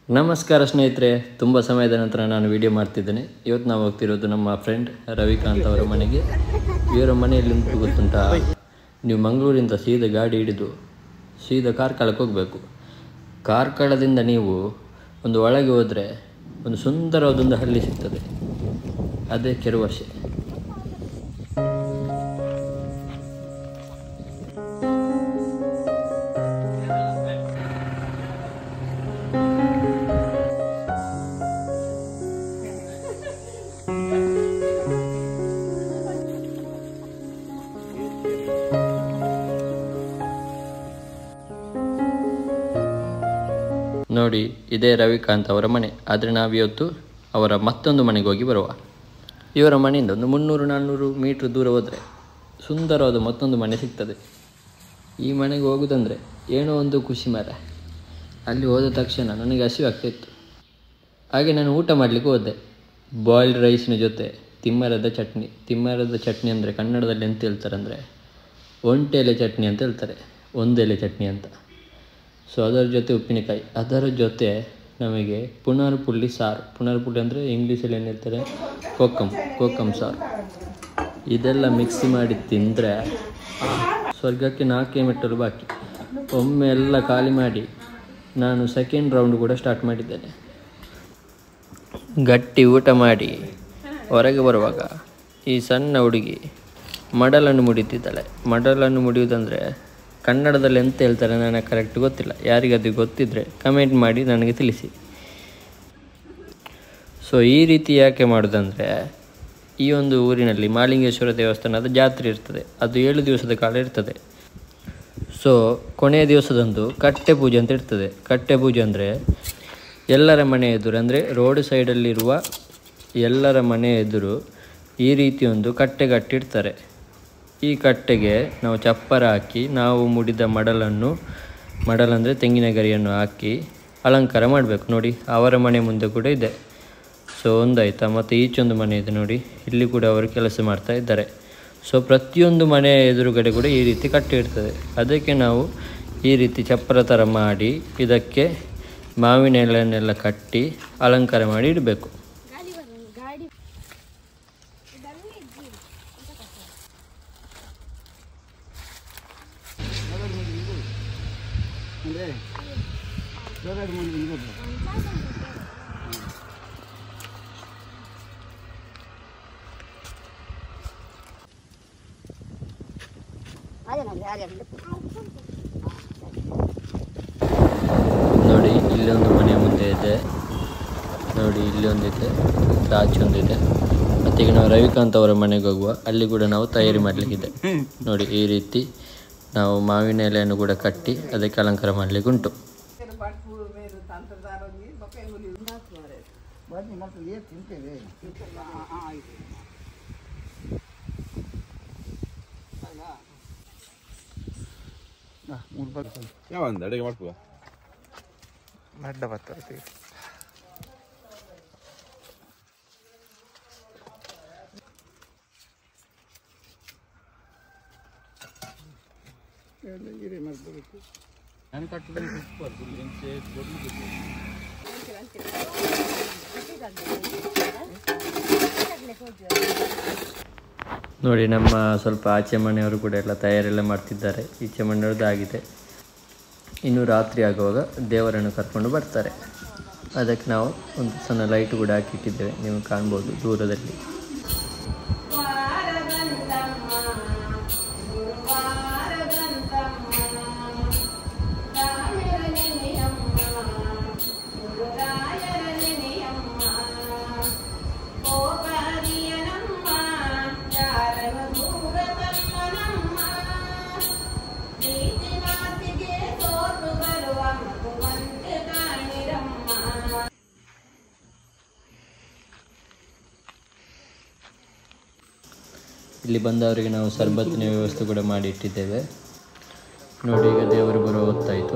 ನಮಸ್ಕಾರ ಸ್ನೇಹಿತರೆ, ತುಂಬ ಸಮಯದ ನಂತರ ನಾನು ವಿಡಿಯೋ ಮಾಡ್ತಿದ್ದೇನೆ. ಇವತ್ತು ನಾವು ಹೋಗ್ತಿರೋದು ನಮ್ಮ ಫ್ರೆಂಡ್ ರವಿಕಾಂತ್ ಅವರ ಮನೆಗೆ. ಇವರ ಮನೆಯಲ್ಲಿ ಉಂಟು ಗೊತ್ತುಂಟಾ, ನೀವು ಮಂಗಳೂರಿಂದ ಸೀದಾ ಗಾಡಿ ಹಿಡಿದು ಸೀದಾ ಕಾರ್ಕಳಕ್ಕೆ ಹೋಗಬೇಕು. ಕಾರ್ಕಳದಿಂದ ನೀವು ಒಂದು ಒಳಗೆ ಹೋದರೆ ಒಂದು ಸುಂದರವಾದೊಂದು ಹಳ್ಳಿ ಸಿಗ್ತದೆ, ಅದೇ ಕೆರುವಶೆ. ನೋಡಿ, ಇದೇ ರವಿಕಾಂತ್ ಅವರ ಮನೆ. ಆದರೆ ನಾವಿವತ್ತು ಅವರ ಮತ್ತೊಂದು ಮನೆಗೆ ಹೋಗಿ ಬರುವ. ಇವರ ಮನೆಯಿಂದ ಒಂದು 300-400 ಮೀಟ್ರ್ ದೂರ ಹೋದರೆ ಸುಂದರವಾದ ಮತ್ತೊಂದು ಮನೆ ಸಿಗ್ತದೆ. ಈ ಮನೆಗೆ ಹೋಗೋದಂದರೆ ಏನೋ ಒಂದು ಖುಷಿ ಮಾರ. ಅಲ್ಲಿ ಹೋದ ತಕ್ಷಣ ನನಗೆ ಹಸಿವು ಆಗ್ತಾಯಿತ್ತು. ಹಾಗೆ ನಾನು ಊಟ ಮಾಡಲಿಕ್ಕೆ ಹೋದೆ. ಬಾಯ್ಲ್ಡ್ ರೈಸಿನ ಜೊತೆ ತಿಮ್ಮರದ ಚಟ್ನಿ. ತಿಮ್ಮರದ ಚಟ್ನಿ ಅಂದರೆ ಕನ್ನಡದಲ್ಲಿ ಎಂತ ಹೇಳ್ತಾರೆ ಅಂದರೆ ಒಂಟೆಲೆ ಚಟ್ನಿ ಅಂತ ಹೇಳ್ತಾರೆ, ಒಂದೆಲೆ ಚಟ್ನಿ ಅಂತ. ಸೊ ಅದರ ಜೊತೆ ಉಪ್ಪಿನಕಾಯಿ, ಅದರ ಜೊತೆ ನಮಗೆ ಪುನರ್ಪುಳ್ಳಿ ಸಾರು. ಪುನರ್ಪುಳ್ಳಿ ಅಂದರೆ ಇಂಗ್ಲೀಷಲ್ಲಿ ಏನು ಹೇಳ್ತಾರೆ, ಕೋಕಮ್ ಸಾರು. ಇದೆಲ್ಲ ಮಿಕ್ಸಿ ಮಾಡಿ ತಿಂದರೆ ಸ್ವರ್ಗಕ್ಕೆ 4 ಮೆಟ್ಟಲು ಬಾಕಿ. ಒಮ್ಮೆ ಎಲ್ಲ ಖಾಲಿ ಮಾಡಿ ನಾನು ಸೆಕೆಂಡ್ ರೌಂಡ್ ಕೂಡ ಸ್ಟಾರ್ಟ್ ಮಾಡಿದ್ದೇನೆ. ಗಟ್ಟಿ ಊಟ ಮಾಡಿ ಹೊರಗೆ ಬರುವಾಗ ಈ ಸಣ್ಣ ಹುಡುಗಿ ಮಡಲನ್ನು ಮುಡಿತಿದ್ದಾಳೆ. ಮಡಲನ್ನು ಮುಡಿಯುವುದಂದರೆ ಕನ್ನಡದಲ್ಲಿ ಎಂತ ಹೇಳ್ತಾರೆ ನನಗೆ ಕರೆಕ್ಟ್ ಗೊತ್ತಿಲ್ಲ. ಯಾರಿಗದು ಗೊತ್ತಿದ್ದರೆ ಕಮೆಂಟ್ ಮಾಡಿ ನನಗೆ ತಿಳಿಸಿ. ಸೊ ಈ ರೀತಿ ಯಾಕೆ ಮಾಡೋದಂದರೆ, ಈ ಒಂದು ಊರಿನಲ್ಲಿ ಮಾಲಿಂಗೇಶ್ವರ ದೇವಸ್ಥಾನದ ಜಾತ್ರೆ ಇರ್ತದೆ. ಅದು 7 ದಿವಸದ ಕಾಲ ಇರ್ತದೆ. ಸೊ ಕೊನೆಯ ದಿವಸದಂದು ಕಟ್ಟೆ ಪೂಜೆ ಅಂತ ಇರ್ತದೆ. ಕಟ್ಟೆ ಪೂಜೆ ಅಂದರೆ ಎಲ್ಲರ ಮನೆ ಎದುರು, ಅಂದರೆ ರೋಡ್ ಸೈಡಲ್ಲಿರುವ ಎಲ್ಲರ ಮನೆ ಎದುರು ಈ ರೀತಿ ಒಂದು ಕಟ್ಟೆ ಕಟ್ಟಿಡ್ತಾರೆ. ಈ ಕಟ್ಟೆಗೆ ನಾವು ಚಪ್ಪರ ಹಾಕಿ ನಾವು ಮುಡಿದ ಮಡಲಂದರೆ ತೆಂಗಿನ ಗರಿಯನ್ನು ಹಾಕಿ ಅಲಂಕಾರ ಮಾಡಬೇಕು. ನೋಡಿ, ಅವರ ಮನೆ ಮುಂದೆ ಕೂಡ ಇದೆ. ಸೊ ಒಂದಾಯ್ತಾ. ಮತ್ತು ಈಚೊಂದು ಮನೆ ಇದೆ ನೋಡಿ, ಇಲ್ಲಿ ಕೂಡ ಅವರು ಕೆಲಸ ಮಾಡ್ತಾ ಇದ್ದಾರೆ. ಸೊ ಪ್ರತಿಯೊಂದು ಮನೆಯ ಎದುರುಗಡೆ ಕೂಡ ಈ ರೀತಿ ಕಟ್ಟೆ ಇರ್ತದೆ. ಅದಕ್ಕೆ ನಾವು ಈ ರೀತಿ ಚಪ್ಪರ ಥರ ಮಾಡಿ ಇದಕ್ಕೆ ಮಾವಿನ ಎಲೆಯನ್ನೆಲ್ಲ ಕಟ್ಟಿ ಅಲಂಕಾರ ಮಾಡಿ ಇಡಬೇಕು. ನೋಡಿ, ಇಲ್ಲೊಂದು ಮನೆ ಮುಂದೆ ಇದೆ. ನೋಡಿ, ಇಲ್ಲಿ ಒಂದಿದೆ, ಆಚೆ ಒಂದಿದೆ. ಮತ್ತು ಈಗ ನಾವು ರವಿಕಾಂತ್ ಅವರ ಮನೆಗೆ ಹೋಗುವ. ಅಲ್ಲಿ ಕೂಡ ನಾವು ತಯಾರಿ ಮಾಡಲಿಕ್ಕಿದೆ. ನೋಡಿ, ಈ ರೀತಿ ನಾವು ಮಾವಿನ ಎಲೆಯನ್ನು ಕೂಡ ಕಟ್ಟಿ ಅದಕ್ಕೆ ಅಲಂಕಾರ ಮಾಡಲಿಕ್ಕೆ ಉಂಟು. ಅಡುಗೆ ಮಾಡ್ಕೋ ಅಡ್ಡ ಬರ್ತಾರೆ. ನೋಡಿ, ನಮ್ಮ ಸ್ವಲ್ಪ ಆಚೆ ಮನೆಯವರು ಕೂಡ ಎಲ್ಲ ತಯಾರೆಲ್ಲ ಮಾಡ್ತಿದ್ದಾರೆ. ಈಚೆ ಮನೆಯವ್ರದ್ದು ಆಗಿದೆ. ಇನ್ನು ರಾತ್ರಿ ಆಗುವಾಗ ದೇವರನ್ನು ಕರ್ಕೊಂಡು ಬರ್ತಾರೆ. ಅದಕ್ಕೆ ನಾವು ಒಂದು ಸಣ್ಣ ಲೈಟ್ ಕೂಡ ಹಾಕಿಟ್ಟಿದ್ದೇವೆ, ನೀವು ಕಾಣ್ಬೋದು ದೂರದಲ್ಲಿ. ಇಲ್ಲಿ ಬಂದವರಿಗೆ ನಾವು ಸರ್ಬತ್ತಿನ ವ್ಯವಸ್ಥೆ ಕೂಡ ಮಾಡಿ ಇಟ್ಟಿದ್ದೇವೆ. ನೋಡಿ, ಈಗ ದೇವರು ಬರೋ ಹೊತ್ತಾಯಿತು.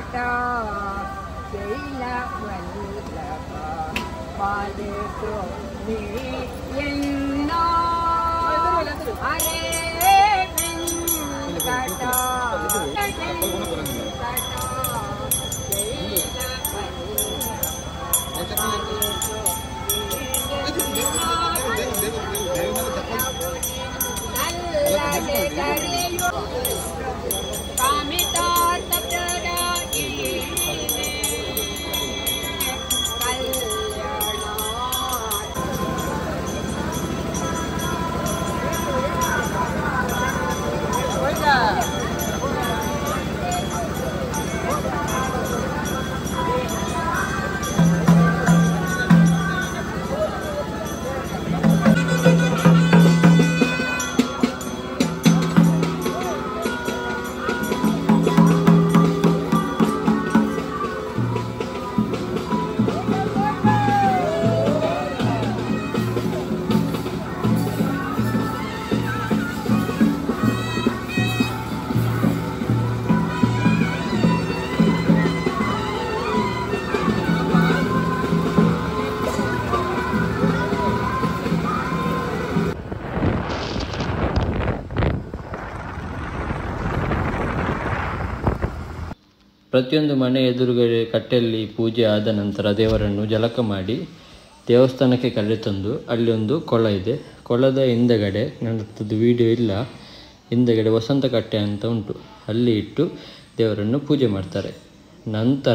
ಪ್ರತಿಯೊಂದು ಮನೆ ಎದುರುಗಡೆ ಕಟ್ಟೆಯಲ್ಲಿ ಪೂಜೆ ಆದ ನಂತರ ದೇವರನ್ನು ಜಳಕ ಮಾಡಿ ದೇವಸ್ಥಾನಕ್ಕೆ ಕರೆತಂದು ಅಲ್ಲಿ ಒಂದು ಕೊಳ ಇದೆ. ಕೊಳದ ಹಿಂದಗಡೆ ನನ್ನದು ವಿಡಿಯೋ ಇಲ್ಲ, ಹಿಂದಗಡೆ ವಸಂತ ಕಟ್ಟೆ ಅಂತ ಉಂಟು, ಅಲ್ಲಿ ಇಟ್ಟು ದೇವರನ್ನು ಪೂಜೆ ಮಾಡ್ತಾರೆ. ನಂತರ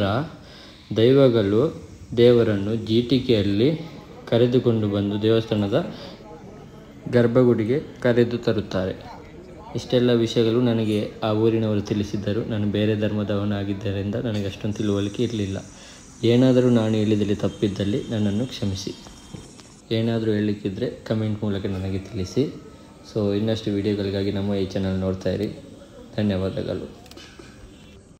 ದೈವಗಳು ದೇವರನ್ನು ಜೀಟಿಕೆಯಲ್ಲಿ ಕರೆದುಕೊಂಡು ಬಂದು ದೇವಸ್ಥಾನದ ಗರ್ಭಗುಡಿಗೆ ಕರೆದು ತರುತ್ತಾರೆ. ಇಷ್ಟೆಲ್ಲ ವಿಷಯಗಳು ನನಗೆ ಆ ಊರಿನವರು ತಿಳಿಸಿದ್ದರು. ನಾನು ಬೇರೆ ಧರ್ಮದವನಾಗಿದ್ದರಿಂದ ನನಗೆ ಅಷ್ಟೊಂದು ತಿಳುವಳಿಕೆ ಇರಲಿಲ್ಲ. ಏನಾದರೂ ನಾನು ಹೇಳಿದಲ್ಲಿ ತಪ್ಪಿದ್ದಲ್ಲಿ ನನ್ನನ್ನು ಕ್ಷಮಿಸಿ. ಏನಾದರೂ ಹೇಳಲಿಕ್ಕಿದ್ರೆ ಕಮೆಂಟ್ ಮೂಲಕ ನನಗೆ ತಿಳಿಸಿ. ಸೊ ಇನ್ನಷ್ಟು ವಿಡಿಯೋಗಳಿಗಾಗಿ ನಮ್ಮ ಈ ಚಾನಲ್ ನೋಡ್ತಾಯಿರಿ. ಧನ್ಯವಾದಗಳು.